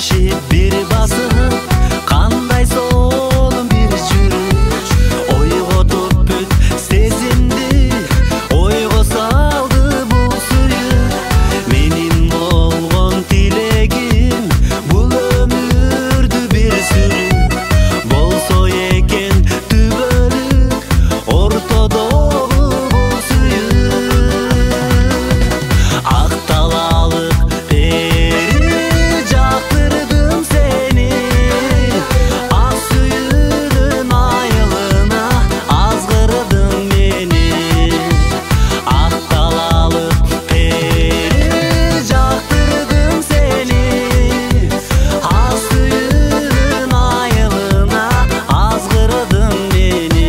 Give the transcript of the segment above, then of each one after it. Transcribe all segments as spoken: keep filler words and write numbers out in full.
иши бир басып, кандай сонун бир жүрүш. Ойготуп бүт сезимди, ойго салды бул сүйүк. Менин болгон тилегим бул өмүрдү бир сүрүп. Болсо экен түбөлүк, ортодогу бул сүйүк. Ак талалык пери жактырдым сени, ак сүйүүнүн айылына азгырдың мени. Ак талалык пери жактырдым сени, ак сүйүүнүн айылына азгырдың мени.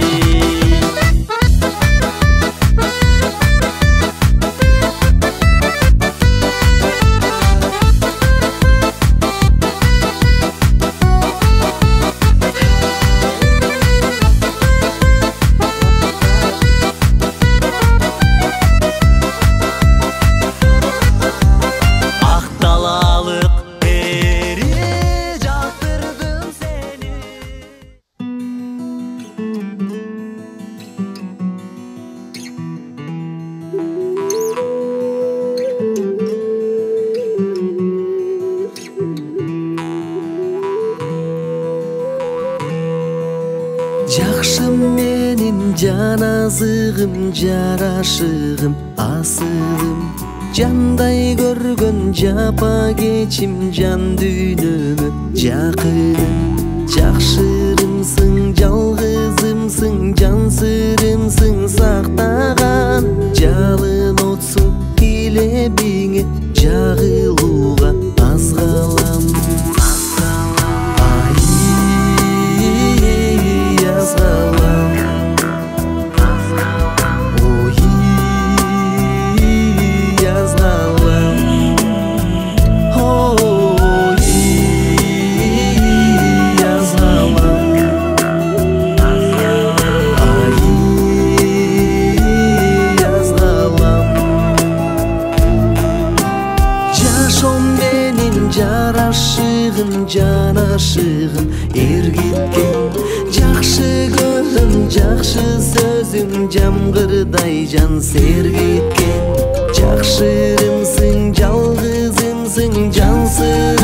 Ак талалык пери жактырдым сени. Жакшы менин жан азыгым, жарашыгым, асыгым. Жандай көргөн жапа кечим, жан дүйнөмө жакыным. Жакшырымсың, жалгызымсың, жан сырымсың сактаган. Жалын отсуң килебиңе, жагылууга аз калам. Ай, аз калам. Ой, аз калам. Ой, аз калам. Ай, аз калам. Жашом менин жарашыгым, жанашыгым эргиткен. Жакшы көрүм, жакшы сөзүң, жамгырдай жан сергиткен. Жакшырымсың, жалгызымсың, жан сырымсың